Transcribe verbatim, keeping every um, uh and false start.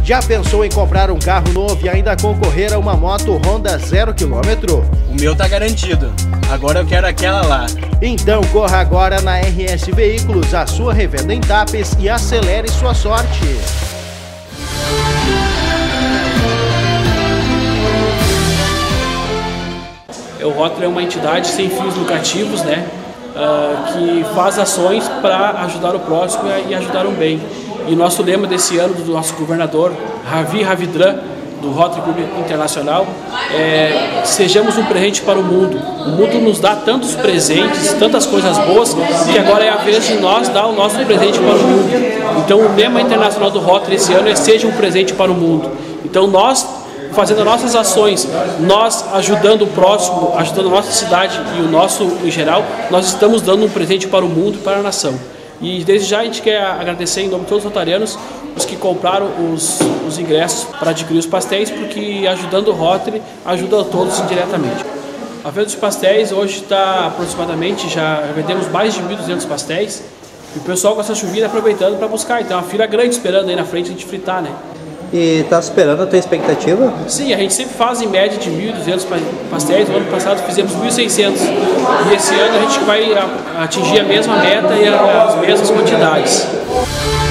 Já pensou em comprar um carro novo e ainda concorrer a uma moto Honda zero quilômetro? O meu tá garantido. Agora eu quero aquela lá. Então corra agora na R S Veículos, a sua revenda em Tapes, e acelere sua sorte. O Rotary é uma entidade sem fins lucrativos, né, uh, que faz ações para ajudar o próximo e ajudar o bem. E nosso lema desse ano do nosso governador, Ravi Ravidran, do Rotary Clube Internacional, é: sejamos um presente para o mundo. O mundo nos dá tantos presentes, tantas coisas boas, que agora é a vez de nós dar o nosso presente para o mundo. Então o lema internacional do Rotary esse ano é: seja um presente para o mundo. Então nós, fazendo nossas ações, nós ajudando o próximo, ajudando a nossa cidade e o nosso em geral, nós estamos dando um presente para o mundo e para a nação. E desde já a gente quer agradecer em nome de todos os rotarianos os que compraram os, os ingressos para adquirir os pastéis, porque ajudando o Rotary ajuda a todos indiretamente. A Feira dos Pastéis hoje está aproximadamente, já vendemos mais de mil e duzentos pastéis, e o pessoal com essa chuvinha aproveitando para buscar. Então é uma fila grande esperando aí na frente a gente fritar, né? E está superando a tua expectativa? Sim, a gente sempre faz em média de mil e duzentos pastéis. No ano passado fizemos mil e seiscentos. E esse ano a gente vai atingir a mesma meta e as mesmas quantidades.